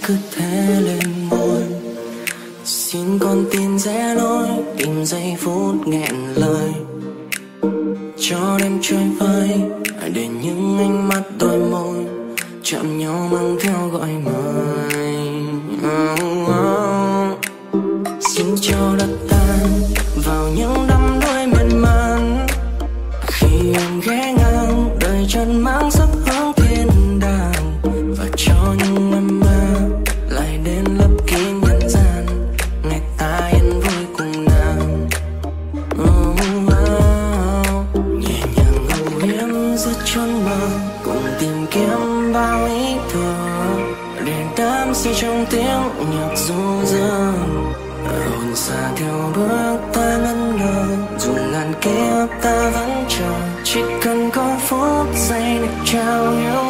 cứ thế lên ngôi. Xin con tin rẽ lối, tìm giây phút nghẹn lời, cho đêm trôi vơi để những ánh mắt đôi môi chạm nhau mang theo gọi mời. Xin cho đất tan vào những đắm đuối miên man, khi em ghé ngang đời chân mang sắc hướng thiên đàng, và cho những âm mơ lại đến lấp kín nhân gian, ngày ta yên vui cùng nàng. Nhẹ nhàng âu yếm giữa chốn mơ, cùng tìm kiếm bao ý thơ để đắm say trong tiếng nhạc du dương. Hồn xa theo bước ta ngẩn ngơ, dù ngàn kiếp ta vẫn chờ, chỉ cần có phút giây được trao nhau.